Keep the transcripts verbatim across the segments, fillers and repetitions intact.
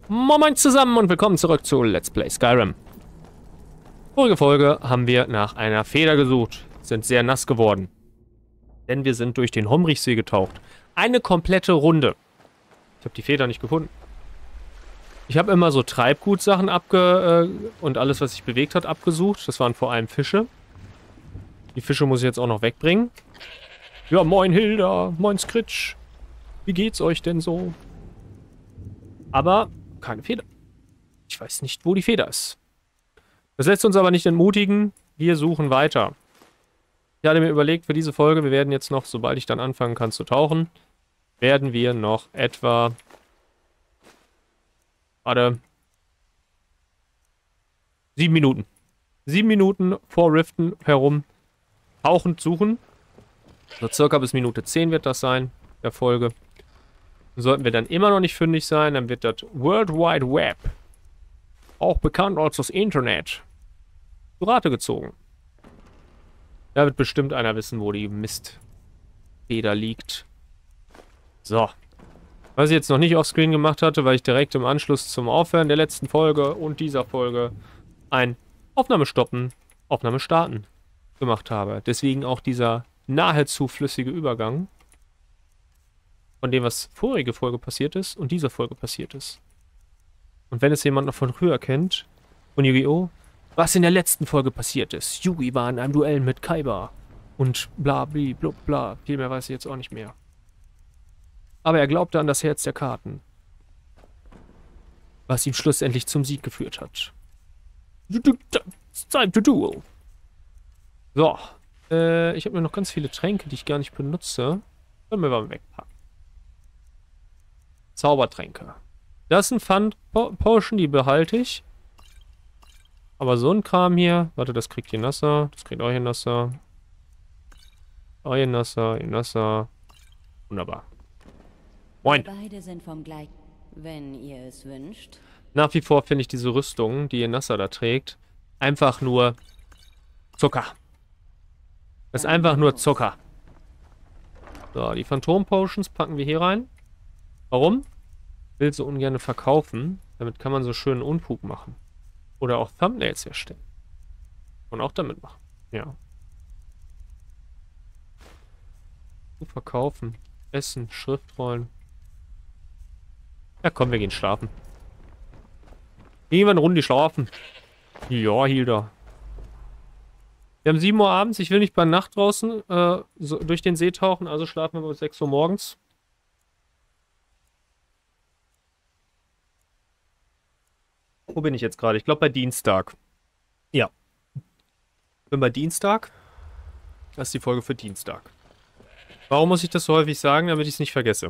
Moin zusammen und willkommen zurück zu Let's Play Skyrim. Vorige Folge haben wir nach einer Feder gesucht, sind sehr nass geworden. Denn wir sind durch den Homrichsee getaucht. Eine komplette Runde. Ich habe die Feder nicht gefunden. Ich habe immer so Treibgutsachen abge... Äh, und alles, was sich bewegt hat, abgesucht. Das waren vor allem Fische. Die Fische muss ich jetzt auch noch wegbringen. Ja, moin Hilda, moin Skritsch. Wie geht's euch denn so? Aber keine Feder. Ich weiß nicht, wo die Feder ist. Das lässt uns aber nicht entmutigen. Wir suchen weiter. Ich hatte mir überlegt, für diese Folge, wir werden jetzt noch, sobald ich dann anfangen kann zu tauchen, werden wir noch etwa... Warte. Sieben Minuten. Sieben Minuten vor Riften herum tauchend suchen. So circa bis Minute zehn wird das sein, der Folge. Sollten wir dann immer noch nicht fündig sein, dann wird das World Wide Web, auch bekannt als das Internet, zu Rate gezogen. Da wird bestimmt einer wissen, wo die Mistfeder liegt. So. Was ich jetzt noch nicht offscreen gemacht hatte, weil ich direkt im Anschluss zum Aufhören der letzten Folge und dieser Folge ein Aufnahme stoppen, Aufnahme starten gemacht habe. Deswegen auch dieser nahezu flüssige Übergang von dem, was vorige Folge passiert ist und dieser Folge passiert ist. Und wenn es jemand noch von früher kennt, von Yu-Gi-Oh!, was in der letzten Folge passiert ist. Yugi war in einem Duell mit Kaiba. Und bla bli blub bla. Viel mehr weiß ich jetzt auch nicht mehr. Aber er glaubte an das Herz der Karten. Was ihn schlussendlich zum Sieg geführt hat. It's time to duel. So. Äh, ich habe mir noch ganz viele Tränke, die ich gar nicht benutze. Können wir mal wegpacken. Zaubertränke. Das ist ein Fun-Potion, die behalte ich. Aber so ein Kram hier... Warte, das kriegt ihr nasser. Das kriegt euch nasser. Euer nasser, ihr nasser. Wunderbar. Moin. Beide sind vom gleichen, wenn ihr es wünscht. Nach wie vor finde ich diese Rüstung, die ihr Nasser da trägt, einfach nur Zucker. Das ist einfach nur Zucker. So, die Phantom-Potions packen wir hier rein. Warum? Ich will so ungern verkaufen. Damit kann man so schönen Unfug machen. Oder auch Thumbnails erstellen. Und auch damit machen. Ja. Verkaufen. Essen. Schriftrollen. Ja, komm, wir gehen schlafen. Gehen wir eine Runde schlafen. Ja, Hilda. Wir haben sieben Uhr abends. Ich will nicht bei Nacht draußen äh, so durch den See tauchen. Also schlafen wir bis sechs Uhr morgens. Wo bin ich jetzt gerade? Ich glaube bei Dienstag. Ja. Ich bin bei Dienstag. Das ist die Folge für Dienstag. Warum muss ich das so häufig sagen? Damit ich es nicht vergesse.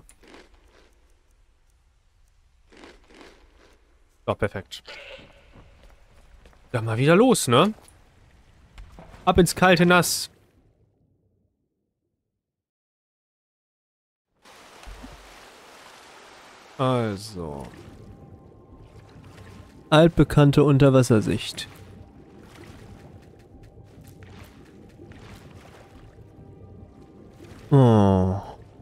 So, perfekt. Dann mal wieder los, ne? Ab ins kalte Nass. Also. Altbekannte Unterwassersicht. Oh.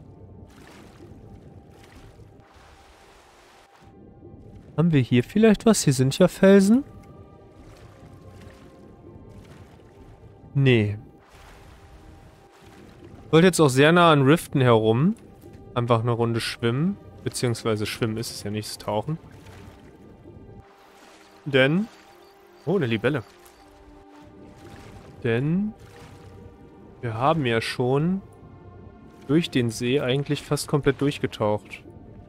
Haben wir hier vielleicht was? Hier sind ja Felsen. Nee. Ich wollte jetzt auch sehr nah an Riften herum. Einfach eine Runde schwimmen. Beziehungsweise schwimmen ist es ja nicht, das Tauchen. Denn... Oh, eine Libelle. Denn... Wir haben ja schon durch den See eigentlich fast komplett durchgetaucht.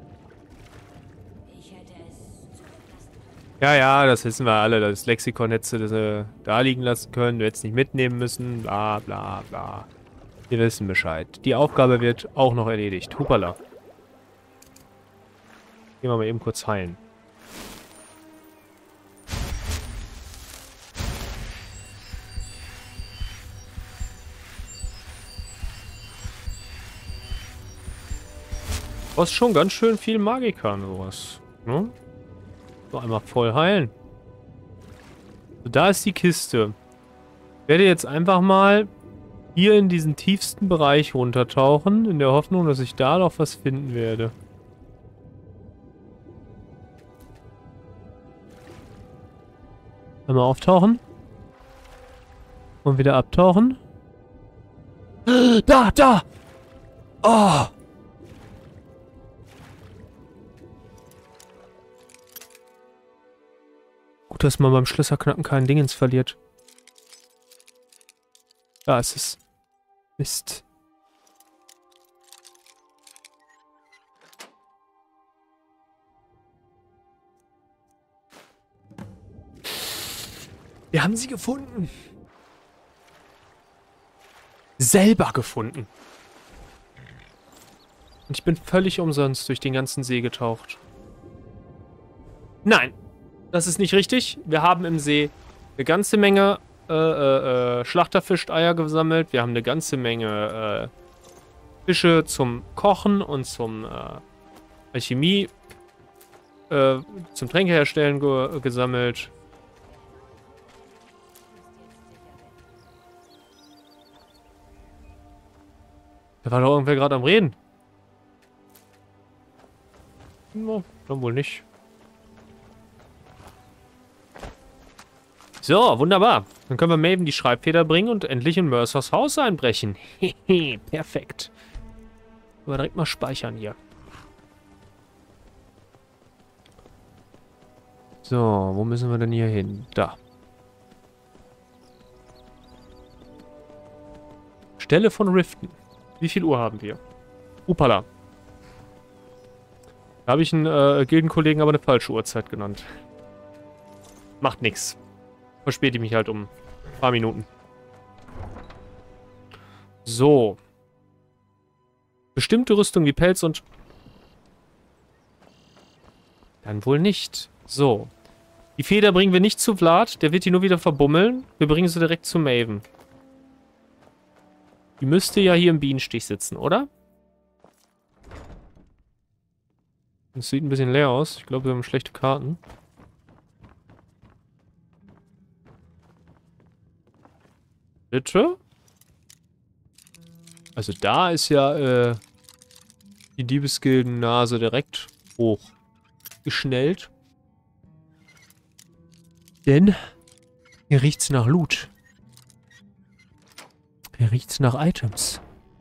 Ja, ja, das wissen wir alle. Das Lexikon hättest du das, äh, da liegen lassen können. Du hättest nicht mitnehmen müssen. Bla, bla, bla. Wir wissen Bescheid. Die Aufgabe wird auch noch erledigt. Hupala. Gehen wir mal eben kurz heilen. Du hast schon ganz schön viel Magika und sowas. Ne? So, einmal voll heilen. So, da ist die Kiste. Ich werde jetzt einfach mal hier in diesen tiefsten Bereich runtertauchen, in der Hoffnung, dass ich da noch was finden werde. Einmal auftauchen. Und wieder abtauchen. Da, da! Oh! Gut, dass man beim Schlösserknacken kein Dingens verliert. Da ist es. Mist. Wir haben sie gefunden. Selber gefunden. Und ich bin völlig umsonst durch den ganzen See getaucht. Nein, das ist nicht richtig. Wir haben im See eine ganze Menge äh, äh, äh, Schlachterfischeier gesammelt. Wir haben eine ganze Menge äh, Fische zum Kochen und zum äh, Alchemie, äh, zum Tränkeherstellen ge gesammelt. Da war doch irgendwer gerade am Reden. No, dann wohl nicht. So, wunderbar. Dann können wir Maven die Schreibfeder bringen und endlich in Mercers Haus einbrechen. Hehe, perfekt. Aber direkt mal speichern hier. So, wo müssen wir denn hier hin? Da. Stelle von Riften. Wie viel Uhr haben wir? Upala. Da habe ich einen äh, Gildenkollegen aber eine falsche Uhrzeit genannt. Macht nix. Verspäte ich mich halt um ein paar Minuten. So. Bestimmte Rüstung wie Pelz und... Dann wohl nicht. So. Die Feder bringen wir nicht zu Vlad. Der wird die nur wieder verbummeln. Wir bringen sie direkt zu Maven. Die müsste ja hier im Bienenstich sitzen, oder? Das sieht ein bisschen leer aus. Ich glaube, wir haben schlechte Karten. Bitte? Also da ist ja äh, die Diebesgilden-Nase direkt hochgeschnellt. Denn hier riecht's nach Loot. Hier riecht's nach Items.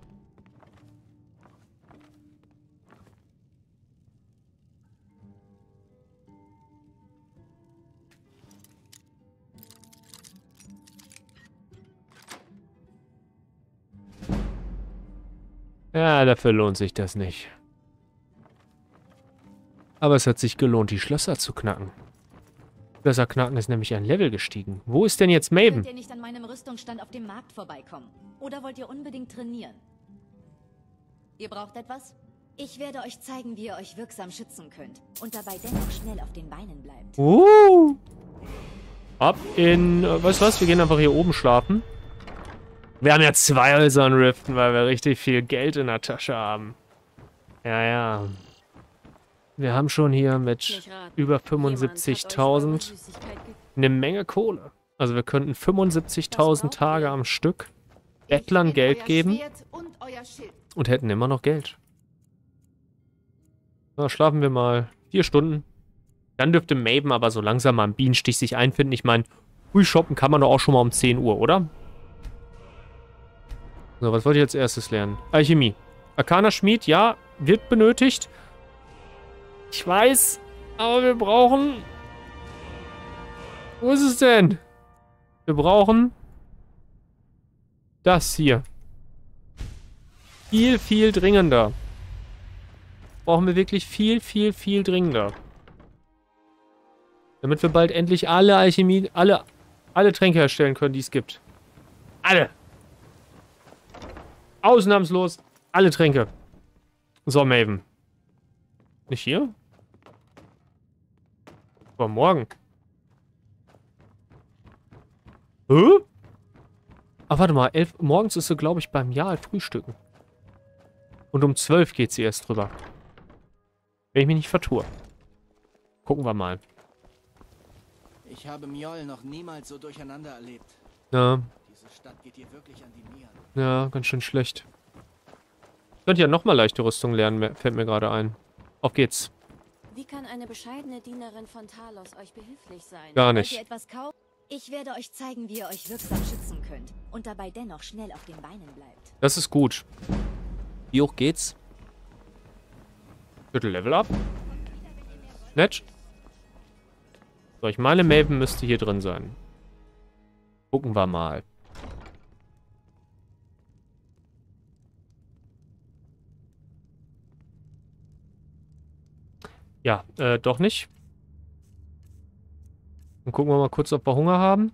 Ja, dafür lohnt sich das nicht. Aber es hat sich gelohnt, die Schlösser zu knacken. Schlösser knacken ist nämlich ein Level gestiegen. Wo ist denn jetzt Maven? Wollt ihr nicht an meinem Rüstungsstand auf dem Markt vorbeikommen? Oder wollt ihr unbedingt trainieren? Ihr braucht etwas? Ich werde euch zeigen, wie ihr euch wirksam schützen könnt. Und dabei dennoch schnell auf den Beinen bleibt. Uh. Ab in... Äh, weißt du was? Wir gehen einfach hier oben schlafen. Wir haben ja zwei Häuser in Riften, weil wir richtig viel Geld in der Tasche haben. Ja, ja. Wir haben schon hier mit über fünfundsiebzigtausend eine Menge Kohle. Also wir könnten fünfundsiebzigtausend Tage am Stück Bettlern Geld geben und hätten immer noch Geld. Na, schlafen wir mal vier Stunden. Dann dürfte Maven aber so langsam mal im Bienenstich sich einfinden. Ich meine, früh shoppen kann man doch auch schon mal um zehn Uhr, oder? So, was wollte ich als erstes lernen? Alchemie. Arcana Schmied, ja, wird benötigt. Ich weiß, aber wir brauchen... Wo ist es denn? Wir brauchen... Das hier. Viel, viel dringender. Brauchen wir wirklich viel, viel, viel dringender. Damit wir bald endlich alle Alchemie, alle, alle Tränke herstellen können, die es gibt. Alle. Ausnahmslos alle Tränke. So, Maven. Nicht hier? Aber morgen. Hä? Ach, warte mal. Elf, morgens ist sie, glaube ich, beim Jarl frühstücken. Und um zwölf geht sie erst drüber. Wenn ich mich nicht vertue. Gucken wir mal. Ich habe Mjoll noch niemals so durcheinander erlebt. Ja. Diese Stadt geht hier wirklich an die Nieren. Ja, ganz schön schlecht. Ich könnte ja nochmal leichte Rüstung lernen, fällt mir gerade ein. Auf geht's. Wie kann eine bescheidene Dienerin von Talos euch behilflich sein? Gar Wollt nicht. ihr etwas kaufen? Ich werde euch zeigen, wie ihr euch wirksam schützen könnt und dabei dennoch schnell auf den Beinen bleibt. Das ist gut. Wie hoch geht's? Viertel Level up. Nett. So, ich meine, Maven müsste hier drin sein. Gucken wir mal. Ja, äh, doch nicht. Dann gucken wir mal kurz, ob wir Hunger haben.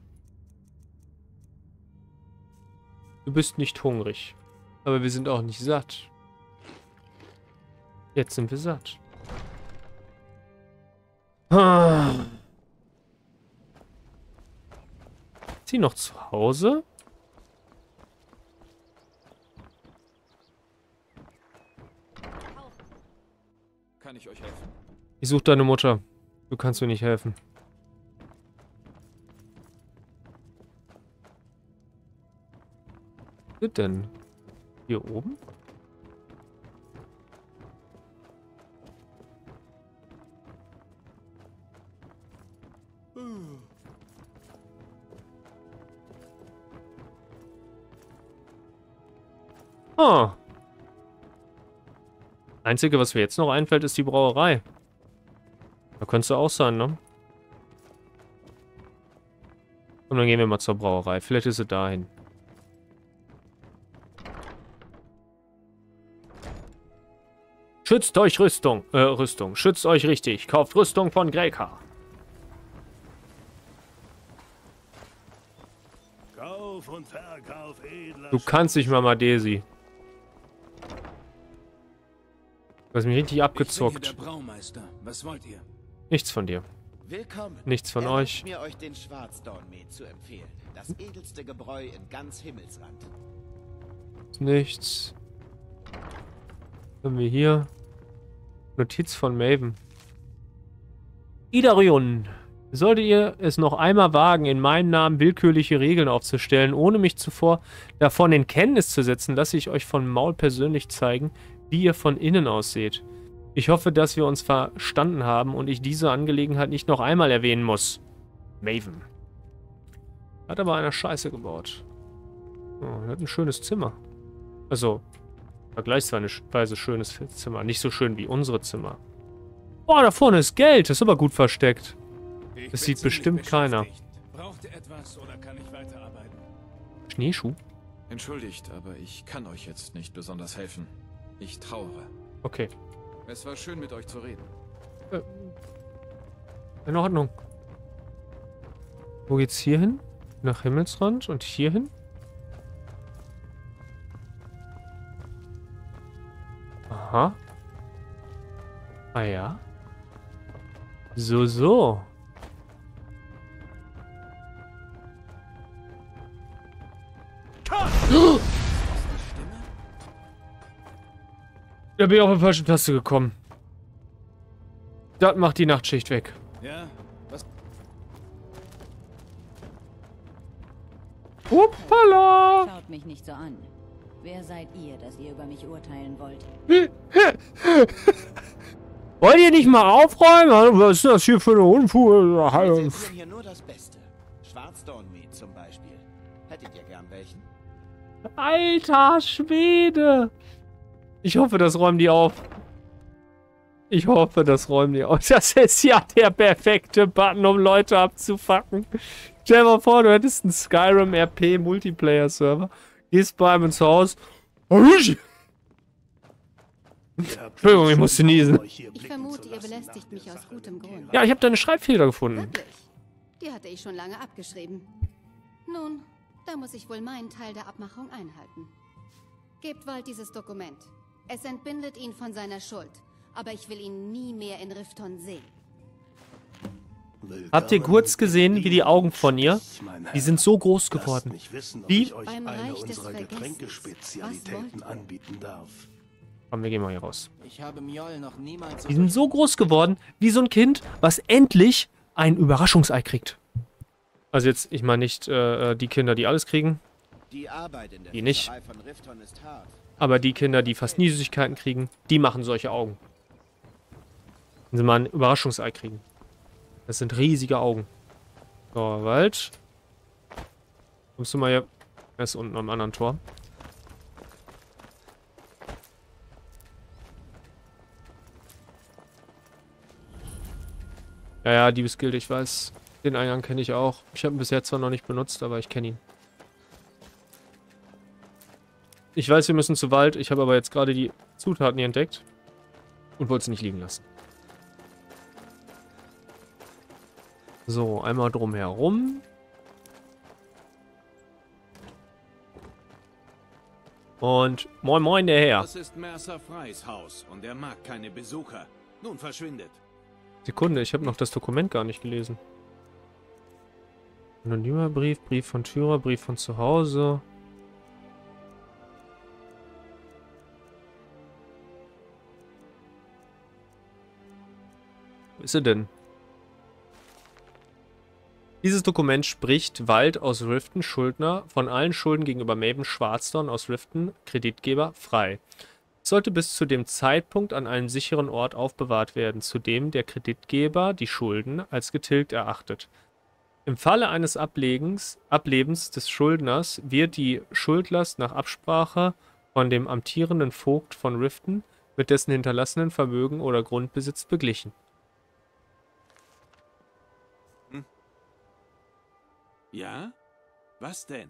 Du bist nicht hungrig. Aber wir sind auch nicht satt. Jetzt sind wir satt. Ah. Ist sie noch zu Hause? Kann ich euch helfen? Ich suche deine Mutter. Du kannst mir nicht helfen. Was ist denn? Hier oben? Ah. Einzige, was mir jetzt noch einfällt, ist die Brauerei. Da könntest du auch sein, ne? Und dann gehen wir mal zur Brauerei. Vielleicht ist sie dahin. Schützt euch Rüstung. Äh, Rüstung. Schützt euch richtig. Kauft Rüstung von Greyka. Kauf und Verkauf edler Du kannst nicht, Mama Daisy. Du hast mich richtig Ich bin hier abgezockt. der Braumeister. Was wollt ihr? Nichts von dir. Willkommen. Nichts von Erlaubt euch. mir euch den Schwarzdornmet zu empfehlen. Das edelste Gebräu in ganz Himmelsrand. Nichts. Was haben wir hier? Notiz von Maven. Idarion. Solltet ihr es noch einmal wagen, in meinem Namen willkürliche Regeln aufzustellen, ohne mich zuvor davon in Kenntnis zu setzen, lasse ich euch von Maul persönlich zeigen, wie ihr von innen ausseht. Ich hoffe, dass wir uns verstanden haben und ich diese Angelegenheit nicht noch einmal erwähnen muss. Maven. Hat aber einer Scheiße gebaut. Oh, er hat ein schönes Zimmer. Also, vergleichsweise schönes Zimmer. Nicht so schön wie unsere Zimmer. Boah, da vorne ist Geld. Das ist aber gut versteckt. Ich Das bin sieht ziemlich bestimmt keiner. beschäftigt. Braucht ihr etwas oder kann ich weiterarbeiten? Schneeschuh? Entschuldigt, aber ich kann euch jetzt nicht besonders helfen. Ich trauere. Okay. Es war schön, mit euch zu reden. In Ordnung. Wo geht's hier hin? Nach Himmelsrand und hier hin? Aha. Ah ja. So, so. Da bin ich auf die falsche Taste gekommen. Das macht die Nachtschicht weg. Ja, was? Uppala! Schaut mich nicht so an. Wer seid ihr, dass ihr über mich urteilen wollt? Wollt ihr nicht mal aufräumen? Was ist das hier für eine Unfuhr? Wir servieren hier nur das Beste. Schwarzdornmet zum Beispiel. Hättet ihr gern welchen? Alter Schwede! Ich hoffe, das räumen die auf. Ich hoffe, das räumen die auf. Das ist ja der perfekte Button, um Leute abzufacken. Stell dir mal vor, du hättest einen Skyrim R P Multiplayer Server. Gehst bei einem ins Haus. Entschuldigung, ich musste niesen. Ich Ich vermute, ihr belästigt mich aus gutem Grund. Ja, ich habe deine Schreibfehler gefunden. Wirklich? Die hatte ich schon lange abgeschrieben. Nun, da muss ich wohl meinen Teil der Abmachung einhalten. Gebt Wald dieses Dokument. Es entbindet ihn von seiner Schuld. Aber ich will ihn nie mehr in Rifton sehen. Habt ihr kurz gesehen, wie die Augen von ihr? Die sind so groß geworden. Mich wissen, ob Wie? ich euch Beim eine Reich des unserer Vergessens. Getränkespezialitäten Was wollt ihr? anbieten darf. Komm, wir gehen mal hier raus. Ich habe Mjoll noch niemals so Die sind so groß geworden, wie so ein Kind, was endlich ein Überraschungsei kriegt. Also jetzt, ich meine nicht äh, die Kinder, die alles kriegen, Die Arbeit in der Die nicht. Fischerei von Rifton ist hart. aber die Kinder, die fast nie Süßigkeiten kriegen, die machen solche Augen. Wenn sie mal ein Überraschungsei kriegen. Das sind riesige Augen. So, Wald. Kommst du mal hier? Er ist unten am anderen Tor. Ja, ja, Diebesgilde, ich weiß. Den Eingang kenne ich auch. Ich habe ihn bisher zwar noch nicht benutzt, aber ich kenne ihn. Ich weiß, wir müssen zu Wald. Ich habe aber jetzt gerade die Zutaten hier entdeckt. Und wollte sie nicht liegen lassen. So, einmal drum herum. Und moin moin der Herr. Das ist Mercer Freys Haus und er mag keine Besucher. Nun verschwindet. Sekunde, ich habe noch das Dokument gar nicht gelesen. Anonymer Brief, Brief von Tyrer, Brief von zu Hause. Wo ist er denn? Dieses Dokument spricht Wald aus Riften, Schuldner, von allen Schulden gegenüber Maven Schwarzdorn aus Riften, Kreditgeber, frei. Es sollte bis zu dem Zeitpunkt an einem sicheren Ort aufbewahrt werden, zu dem der Kreditgeber die Schulden als getilgt erachtet. Im Falle eines Ablegens, Ablebens des Schuldners wird die Schuldlast nach Absprache von dem amtierenden Vogt von Riften mit dessen hinterlassenen Vermögen oder Grundbesitz beglichen. Hm? Ja? Was denn?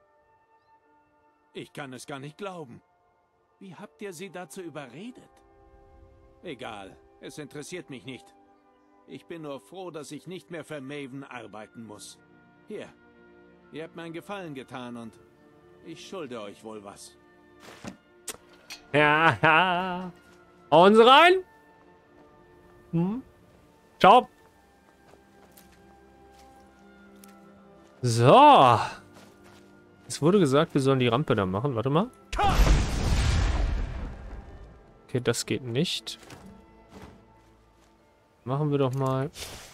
Ich kann es gar nicht glauben. Wie habt ihr sie dazu überredet? Egal, es interessiert mich nicht. Ich bin nur froh, dass ich nicht mehr für Maven arbeiten muss. Hier, ihr habt mir einen Gefallen getan und ich schulde euch wohl was. Ja, ja. Hauen Sie rein. Hm. Ciao. So. Es wurde gesagt, wir sollen die Rampe da machen. Warte mal. Okay, das geht nicht. Machen wir doch mal.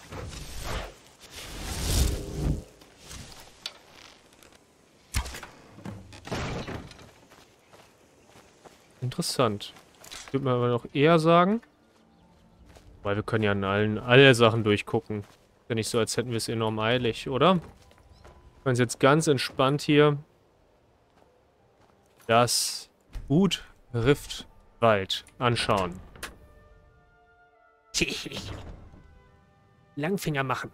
Interessant. Ich würde mal aber noch eher sagen. Weil wir können ja in allen alle Sachen durchgucken. Ist ja nicht so, als hätten wir es enorm eilig, oder? Wir können uns jetzt ganz entspannt hier das Gut Riftwald anschauen. Langfinger machen.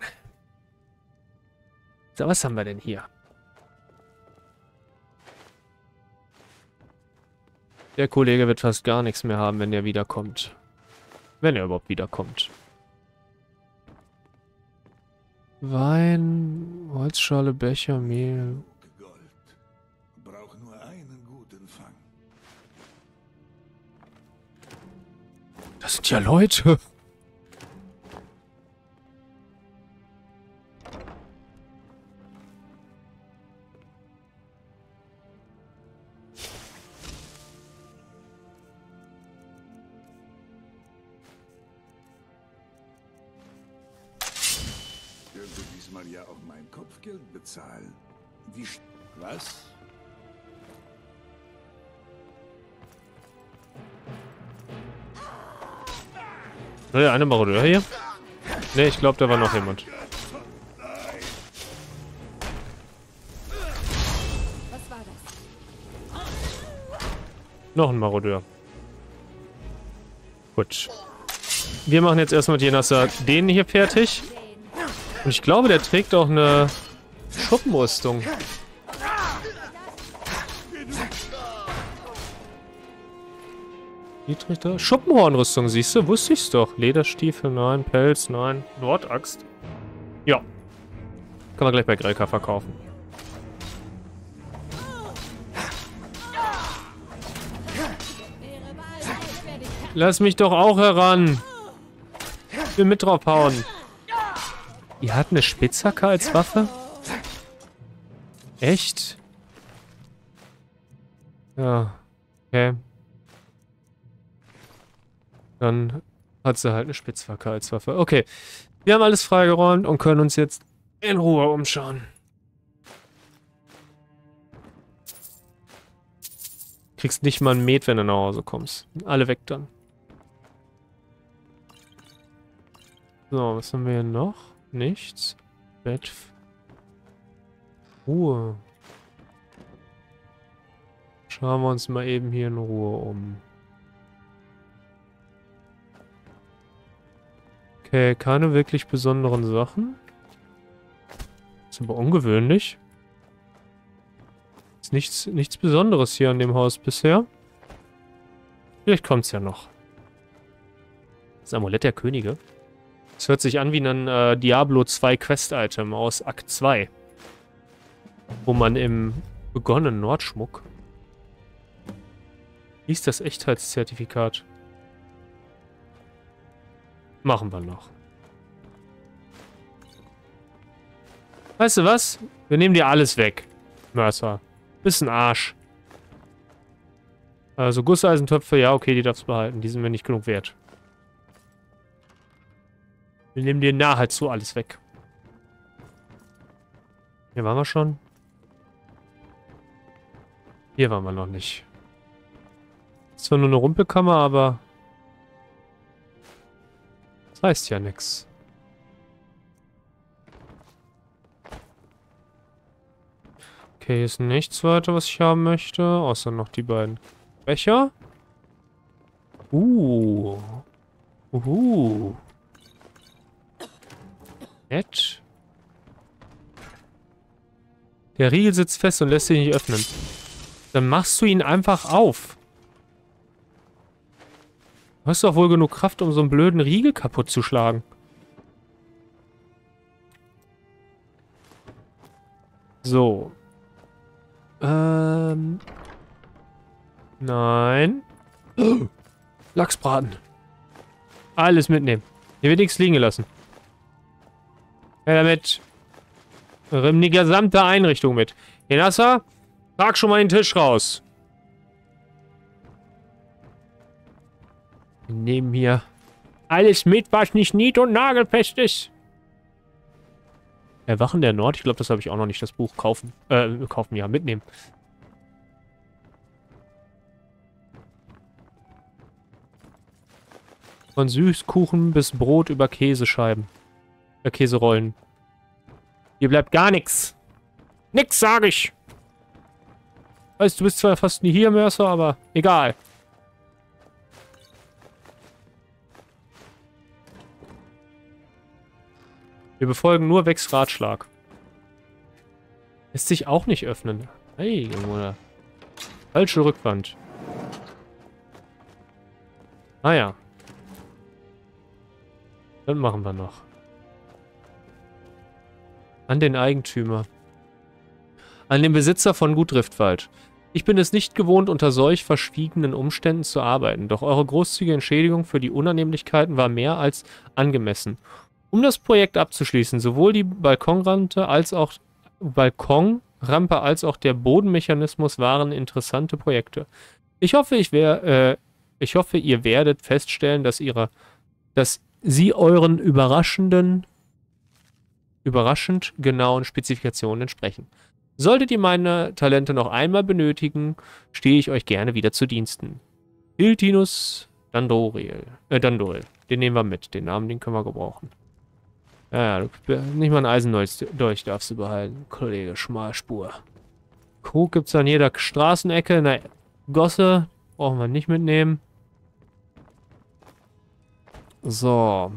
So, was haben wir denn hier? Der Kollege wird fast gar nichts mehr haben, wenn er wiederkommt. Wenn er überhaupt wiederkommt. Wein, Holzschale, Becher, Mehl. Gold. Brauch nur einen guten Fang. Das sind ja Leute. Könnte diesmal ja auch mein Kopfgeld bezahlen. Wie... sch- Was? Naja, eine Marodeur hier. Ne, ich glaube, da war noch jemand. Was war das? Noch ein Marodeur. Gut. Wir machen jetzt erstmal die Nasser den hier fertig. Und ich glaube, der trägt auch eine Schuppenrüstung. Wie trägt er? Schuppenhornrüstung, siehst du? Wusste ich's doch. Lederstiefel, nein. Pelz, nein. Nordaxt. Ja. Kann man gleich bei Grelka verkaufen. Lass mich doch auch heran. Ich will mit draufhauen. Ihr habt eine Spitzhacke als Waffe? Echt? Ja. Okay. Dann hat sie halt eine Spitzhacke als Waffe. Okay. Wir haben alles freigeräumt und können uns jetzt in Ruhe umschauen. Kriegst nicht mal ein Met, wenn du nach Hause kommst. Alle weg dann. So, was haben wir hier noch? Nichts. Bett. Ruhe. Schauen wir uns mal eben hier in Ruhe um. Okay, keine wirklich besonderen Sachen. Ist aber ungewöhnlich. Ist nichts, nichts Besonderes hier an dem Haus bisher. Vielleicht kommt es ja noch. Das Amulett der Könige. Das hört sich an wie ein äh, Diablo zwei Quest-Item aus Akt zwei. Wo man im begonnenen Nordschmuck... Wie ist das Echtheitszertifikat? Machen wir noch. Weißt du was? Wir nehmen dir alles weg, Mercer. Bist ein Arsch. Also Gusseisentöpfe, ja okay, die darfst du behalten. Die sind mir nicht genug wert. Wir nehmen dir nahezu alles weg. Hier waren wir schon. Hier waren wir noch nicht. Ist zwar nur eine Rumpelkammer, aber... Das heißt ja nichts. Okay, hier ist nichts weiter, was ich haben möchte. Außer noch die beiden Becher. Uh. Uh. Nett. Der Riegel sitzt fest und lässt sich nicht öffnen. Dann machst du ihn einfach auf. Du hast doch wohl genug Kraft, um so einen blöden Riegel kaputt zu schlagen. So. Ähm. Nein. Oh. Lachsbraten. Alles mitnehmen. Hier wird nichts liegen gelassen. Ja, damit. Nimm die gesamte Einrichtung mit. Henassa, trag schon mal den Tisch raus. Wir nehmen hier alles mit, was nicht nied- und nagelfest ist. Erwachen der Nord? Ich glaube, das habe ich auch noch nicht. Das Buch kaufen. Äh, kaufen, ja, mitnehmen. Von Süßkuchen bis Brot über Käsescheiben. Äh, Käserollen. Hier bleibt gar nichts. Nix, sag ich. Weißt du, bist zwar fast nie hier, Mercer, aber egal. Wir befolgen nur Vex Ratschlag. Lässt sich auch nicht öffnen. Hey, Junge. Falsche Rückwand. Ah ja. Dann machen wir noch. An den Eigentümer. An den Besitzer von Gut Riftwald. Ich bin es nicht gewohnt, unter solch verschwiegenen Umständen zu arbeiten, doch eure großzügige Entschädigung für die Unannehmlichkeiten war mehr als angemessen. Um das Projekt abzuschließen, sowohl die Balkonrampe als auch Balkonrampe als auch der Bodenmechanismus waren interessante Projekte. Ich hoffe, ich wär, äh, ich hoffe, ihr werdet feststellen, dass ihre, dass sie euren überraschenden, überraschend genauen Spezifikationen entsprechen. Solltet ihr meine Talente noch einmal benötigen, stehe ich euch gerne wieder zu Diensten. Hiltinus Dandoriel, äh, Dandoril. Den nehmen wir mit. Den Namen, den können wir gebrauchen. Ja, nicht mal ein Eisendolch darfst du behalten, Kollege Schmalspur. Krug gibt's an jeder Straßenecke. Na, Gosse brauchen wir nicht mitnehmen. So.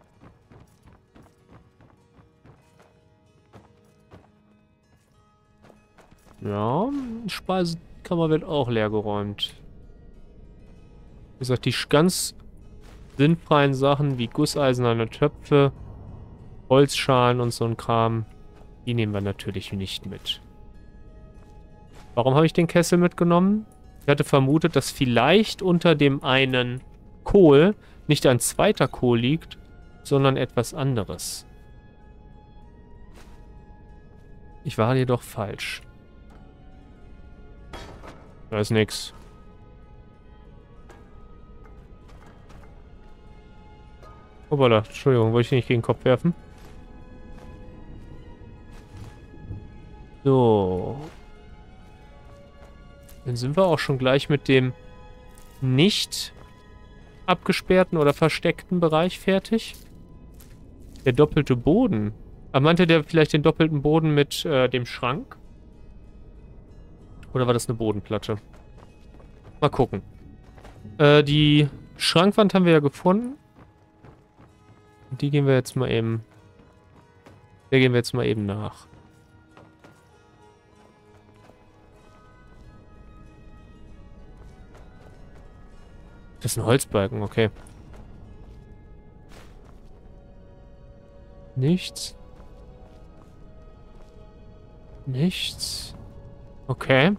Ja, die Speisekammer wird auch leer geräumt. Wie gesagt, die ganz sinnfreien Sachen wie gusseiserne Töpfe, Holzschalen und so ein Kram, die nehmen wir natürlich nicht mit. Warum habe ich den Kessel mitgenommen? Ich hatte vermutet, dass vielleicht unter dem einen Kohl nicht ein zweiter Kohl liegt, sondern etwas anderes. Ich war jedoch falsch. Da ist nix. Hoppala, Entschuldigung, wollte ich nicht gegen den Kopf werfen? So. Dann sind wir auch schon gleich mit dem nicht abgesperrten oder versteckten Bereich fertig. Der doppelte Boden. Aber meinte der vielleicht den doppelten Boden mit äh, dem Schrank? Oder war das eine Bodenplatte? Mal gucken. Äh, die Schrankwand haben wir ja gefunden. Die gehen wir jetzt mal eben... Der gehen wir jetzt mal eben nach. Das ist ein Holzbalken, okay. Nichts. Nichts. Okay.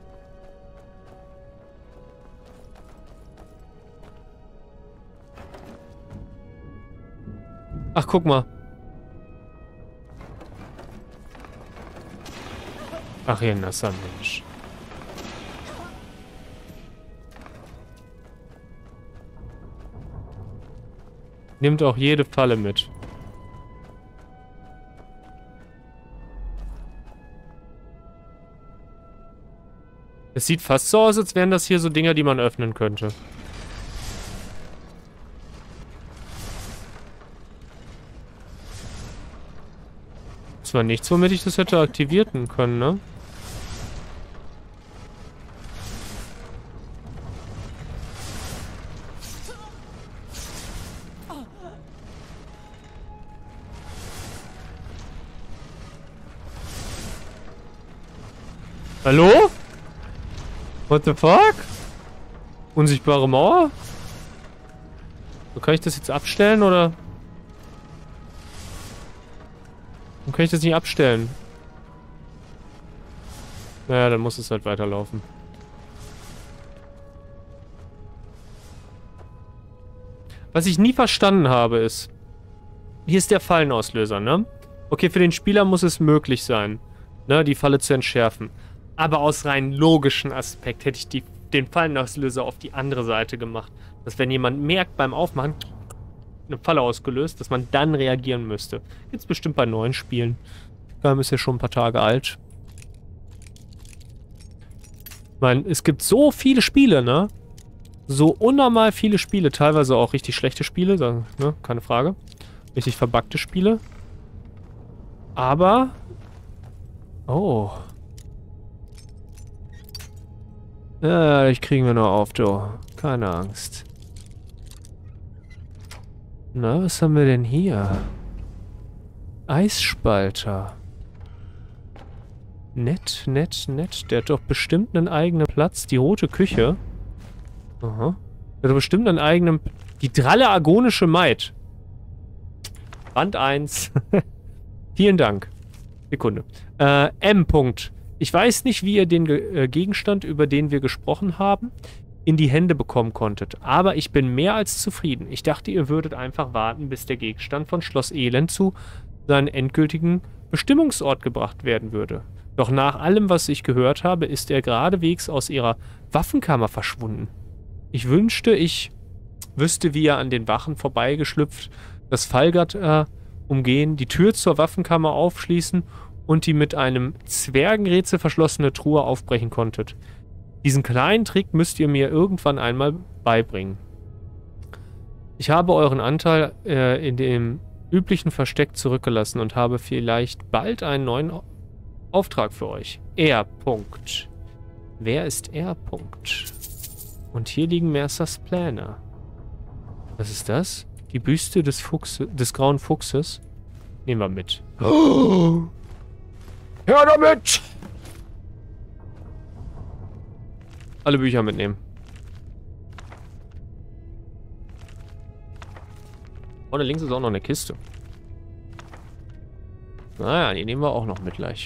Ach, guck mal. Ach, ihr nasser Mensch. Nimmt auch jede Falle mit. Es sieht fast so aus, als wären das hier so Dinger, die man öffnen könnte. Das war nichts, womit ich das hätte aktivieren können, ne? Hallo? What the fuck? Unsichtbare Mauer? So, kann ich das jetzt abstellen, oder? Warum kann ich das nicht abstellen? Naja, dann muss es halt weiterlaufen. Was ich nie verstanden habe, ist... Hier ist der Fallenauslöser, ne? Okay, für den Spieler muss es möglich sein, ne, die Falle zu entschärfen. Aber aus rein logischen Aspekt hätte ich die, den Fallenauslöser auf die andere Seite gemacht. Dass wenn jemand merkt beim Aufmachen, eine Falle ausgelöst, dass man dann reagieren müsste. Jetzt bestimmt bei neuen Spielen. Game ist ja schon ein paar Tage alt. Ich meine, es gibt so viele Spiele, ne? So unnormal viele Spiele. Teilweise auch richtig schlechte Spiele, ne? Keine Frage. Richtig verbuggte Spiele. Aber... Oh... Ja, ich kriegen wir noch auf, du. Keine Angst. Na, was haben wir denn hier? Eisspalter. Nett, nett, nett. Der hat doch bestimmt einen eigenen Platz. Die rote Küche. Aha. Der hat doch bestimmt einen eigenen... Die dralle agonische Maid. Band eins. Vielen Dank. Sekunde. Äh, M. -Punkt. Ich weiß nicht, wie ihr den Ge äh, Gegenstand, über den wir gesprochen haben, in die Hände bekommen konntet. Aber ich bin mehr als zufrieden. Ich dachte, ihr würdet einfach warten, bis der Gegenstand von Schloss Elend zu seinem endgültigen Bestimmungsort gebracht werden würde. Doch nach allem, was ich gehört habe, ist er geradewegs aus ihrer Waffenkammer verschwunden. Ich wünschte, ich wüsste, wie er an den Wachen vorbeigeschlüpft, das Fallgatter umgehen, die Tür zur Waffenkammer aufschließen und die mit einem Zwergenrätsel verschlossene Truhe aufbrechen konntet. Diesen kleinen Trick müsst ihr mir irgendwann einmal beibringen. Ich habe euren Anteil äh, in dem üblichen Versteck zurückgelassen und habe vielleicht bald einen neuen Auftrag für euch. R. -Punkt. Wer ist R. -Punkt? Und hier liegen Mercers Pläne. Was ist das? Die Büste des Fuchses, des grauen Fuchses? Nehmen wir mit. Oh. Hör damit! Alle Bücher mitnehmen. Vorne links ist auch noch eine Kiste. Naja, die nehmen wir auch noch mit gleich.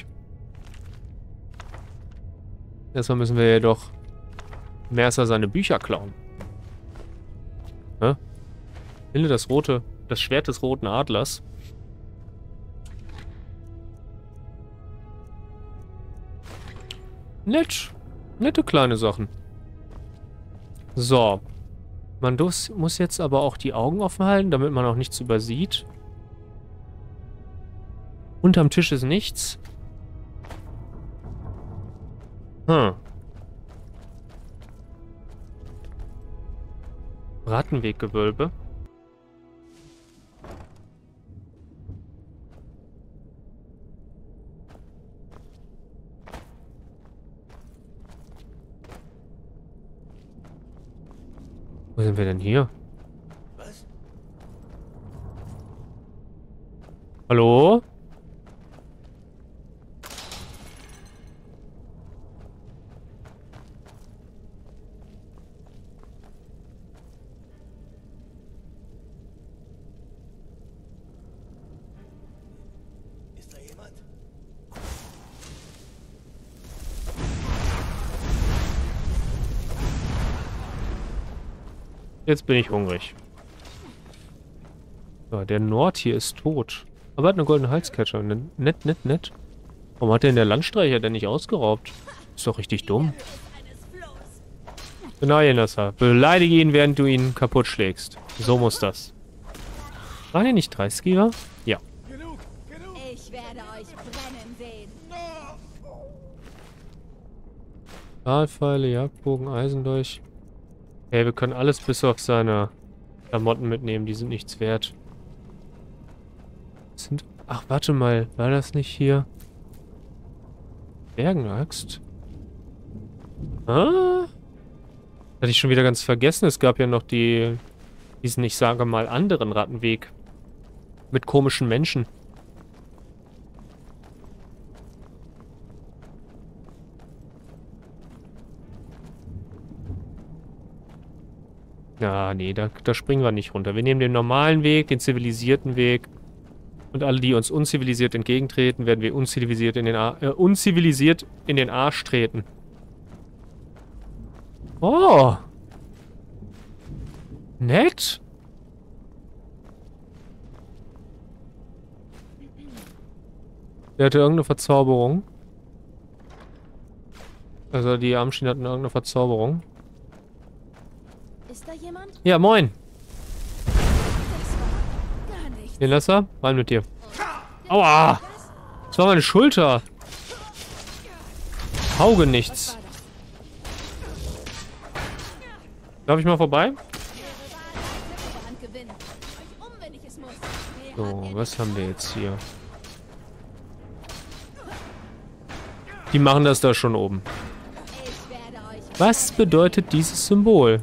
Erstmal müssen wir jedoch Mercer seine Bücher klauen. Hä? Finde das rote, das Schwert des roten Adlers. Nett. Nette kleine Sachen. So. Man muss jetzt aber auch die Augen offen halten, damit man auch nichts übersieht. Unterm Tisch ist nichts. Hm. Rattenweggewölbe. sind wir denn hier? Was? Hallo? Ist da jemand? Jetzt bin ich hungrig. Ja, der Nord hier ist tot. Aber er hat eine goldene Halskette. Nett, nett, nett. Warum hat denn der Landstreicher denn nicht ausgeraubt? Ist doch richtig dumm. Genau, Jenassa. Beleidige ihn, während du ihn kaputt schlägst. So muss das. War der nicht dreißiger? Ja. Ich werde euch brennen sehen. Stahlpfeile, Jagdbogen, Eisendolch. Hey, wir können alles bis auf seine Klamotten mitnehmen. Die sind nichts wert. Sind... Ach, warte mal. War das nicht hier? Bergenaxt? Ah? Hatte ich schon wieder ganz vergessen. Es gab ja noch die... diesen, ich sage mal, anderen Rattenweg. Mit komischen Menschen. Ja, nee, da, da springen wir nicht runter. Wir nehmen den normalen Weg, den zivilisierten Weg. Und alle, die uns unzivilisiert entgegentreten, werden wir unzivilisiert in den, Ar äh, unzivilisiert in den Arsch treten. Oh. Nett. Der hatte irgendeine Verzauberung. Also die Armschienen hatten irgendeine Verzauberung. Ist da jemand? Ja, moin. Das war gar nichts. Jenassa, rein mit dir. Aua! Das war meine Schulter. Tauge nichts. Darf ich mal vorbei? So, was haben wir jetzt hier? Die machen das da schon oben. Was bedeutet dieses Symbol?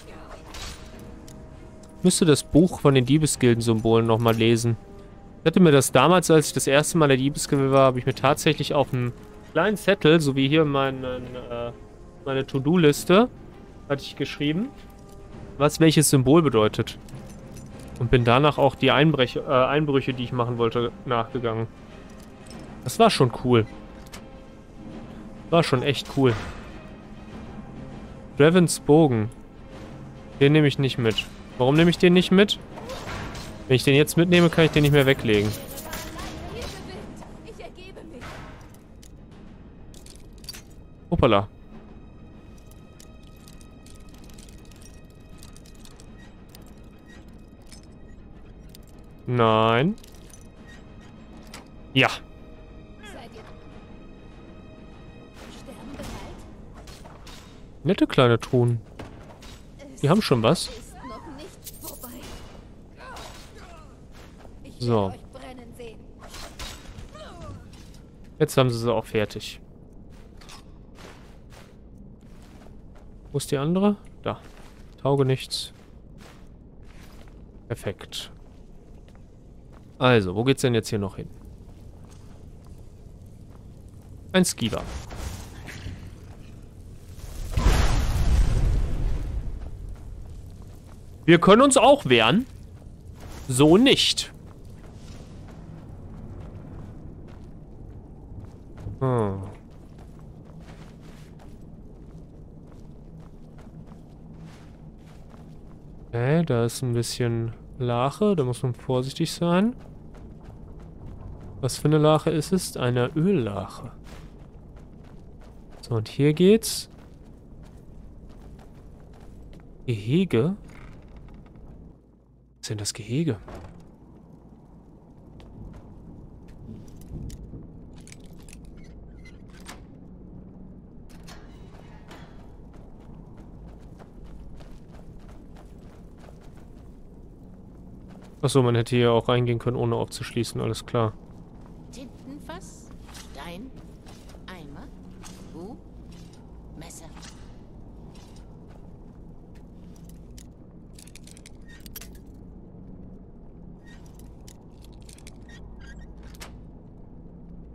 Ich müsste das Buch von den Diebesgilden-Symbolen nochmal lesen. Ich hatte mir das damals, als ich das erste Mal in der Diebesgilde war, habe ich mir tatsächlich auf einem kleinen Zettel, so wie hier meinen, äh, meine To-Do-Liste, hatte ich geschrieben, was welches Symbol bedeutet. Und bin danach auch die Einbrech äh, Einbrüche, die ich machen wollte, nachgegangen. Das war schon cool. War schon echt cool. Drevens Bogen. Den nehme ich nicht mit. Warum nehme ich den nicht mit? Wenn ich den jetzt mitnehme, kann ich den nicht mehr weglegen. Hoppala. Nein. Ja. Nette kleine Truhen. Die haben schon was. So. Jetzt haben sie sie auch fertig. Wo ist die andere? Da. Tauge nichts. Perfekt. Also, wo geht's denn jetzt hier noch hin? Ein Skiba. Wir können uns auch wehren. So nicht. Hm. Okay, da ist ein bisschen Lache. Da muss man vorsichtig sein. Was für eine Lache ist es? Eine Öllache. So, und hier geht's. Gehege? Was ist denn das Gehege? Achso, man hätte hier auch reingehen können, ohne aufzuschließen, alles klar. Tintenfass, Stein, Eimer, Bu, Messer.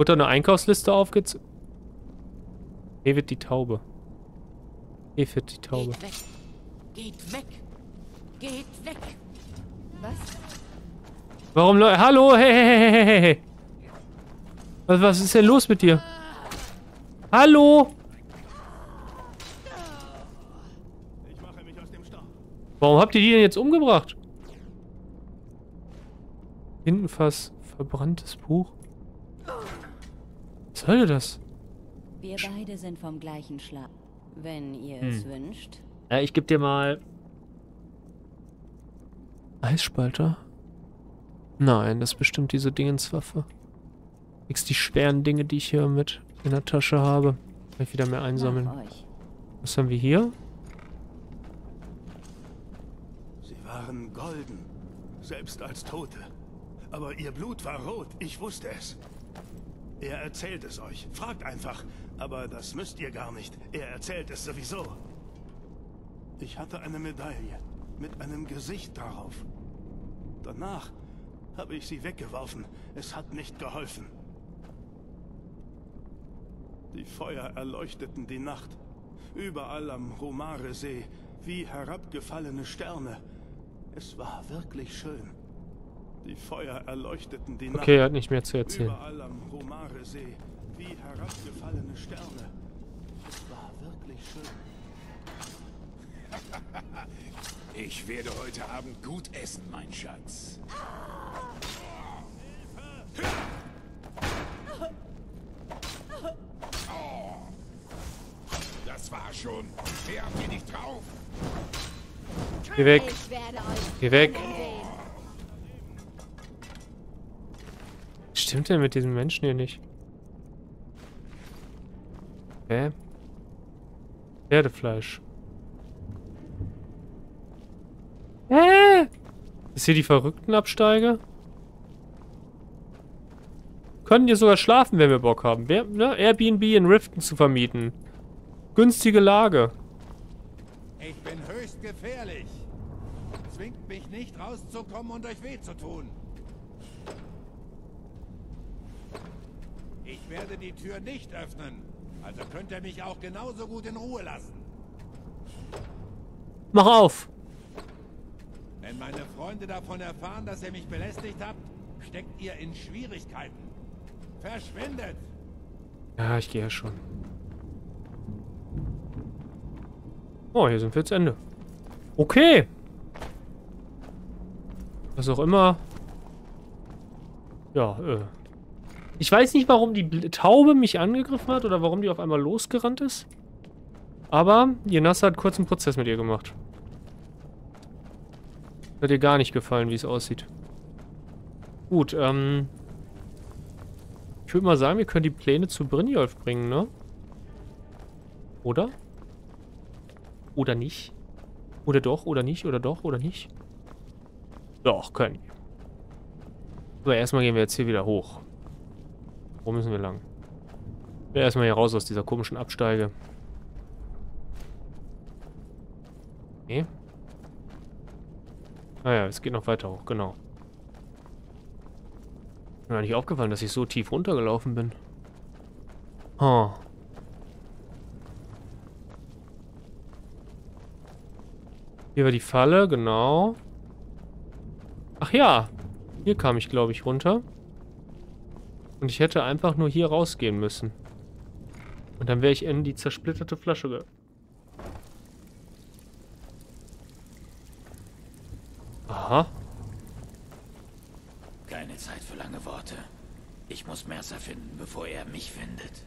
Wurde da eine Einkaufsliste aufgezogen? Hier wird die Taube. Hier wird die Taube. Geht weg. Geht weg. Geht weg. Was? Warum Leute? Hallo? Hey, hey, hey, hey, hey. Was, was ist denn los mit dir? Hallo? Ich mache mich aus dem Staub. Warum habt ihr die denn jetzt umgebracht? Hintenfass, verbranntes Buch. Was soll denn das? Wir beide sind vom gleichen Schlag. Wenn ihr es Hm. wünscht. Ja, ich geb dir mal... Eisspalter? Nein, das ist bestimmt diese Dingenswaffe. Nix die schweren Dinge, die ich hier mit in der Tasche habe. Kann ich wieder mehr einsammeln. Nach euch. Was haben wir hier? Sie waren golden, selbst als Tote. Aber ihr Blut war rot, ich wusste es. Er erzählt es euch. Fragt einfach. Aber das müsst ihr gar nicht. Er erzählt es sowieso. Ich hatte eine Medaille mit einem Gesicht darauf. Danach habe ich sie weggeworfen. Es hat nicht geholfen. Die Feuer erleuchteten die Nacht. Überall am Romare-See, wie herabgefallene Sterne. Es war wirklich schön. Die Feuer erleuchteten die Nacht. Okay, er hat nicht mehr zu erzählen. Überall am Romare-See, wie herabgefallene Sterne. Es war wirklich schön. Ich werde heute Abend gut essen, mein Schatz. Das war schon. Wer habt ihr nicht drauf? Geh weg. Ich werde euch Geh weg. sehen. Was stimmt denn mit diesem Menschen hier nicht? Hä? Pferdefleisch. Hä? Ist hier die verrückten Absteige? Können hier sogar schlafen, wenn wir Bock haben. Wer, ne? Airbnb in Riften zu vermieten. Günstige Lage. Ich bin höchst gefährlich. Zwingt mich nicht rauszukommen und euch weh zu tun. Ich werde die Tür nicht öffnen. Also könnt ihr mich auch genauso gut in Ruhe lassen. Mach auf! Wenn meine Freunde davon erfahren, dass ihr mich belästigt habt, steckt ihr in Schwierigkeiten. Verschwindet! Ja, ich gehe ja schon. Oh, hier sind wir jetzt Ende. Okay. Was auch immer. Ja, äh. Ich weiß nicht, warum die Taube mich angegriffen hat oder warum die auf einmal losgerannt ist. Aber Jenassa hat kurz einen Prozess mit ihr gemacht. Hat ihr gar nicht gefallen, wie es aussieht. Gut, ähm... ich würde mal sagen, wir können die Pläne zu Brynjolf bringen, ne? Oder? Oder nicht? Oder doch, oder nicht, oder doch, oder nicht? Doch, können wir. So, erstmal gehen wir jetzt hier wieder hoch. Wo müssen wir lang? Ja, erstmal hier raus aus dieser komischen Absteige. Okay. Naja, es geht noch weiter hoch, genau. Mir war nicht aufgefallen, dass ich so tief runtergelaufen bin. Oh. Hier war die Falle, genau. Ach ja. Hier kam ich, glaube ich, runter. Und ich hätte einfach nur hier rausgehen müssen. Und dann wäre ich in die zersplitterte Flasche ge... Aha. Keine Zeit für lange Worte. Ich muss Mercer finden, bevor er mich findet.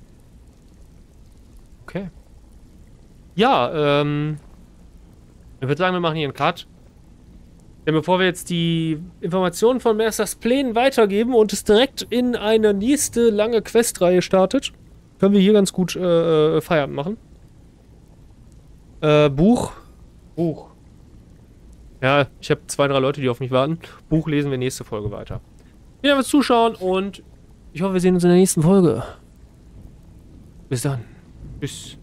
Okay. Ja, ähm... ich würde sagen, wir machen hier einen Cut. Denn bevor wir jetzt die Informationen von Mercers Plänen weitergeben und es direkt in eine nächste lange Questreihe startet, können wir hier ganz gut äh, Feierabend machen. Äh, Buch. Buch. Ja, ich habe zwei, drei Leute, die auf mich warten. Buch lesen wir nächste Folge weiter. Vielen Dank fürs Zuschauen und ich hoffe, wir sehen uns in der nächsten Folge. Bis dann. Tschüss.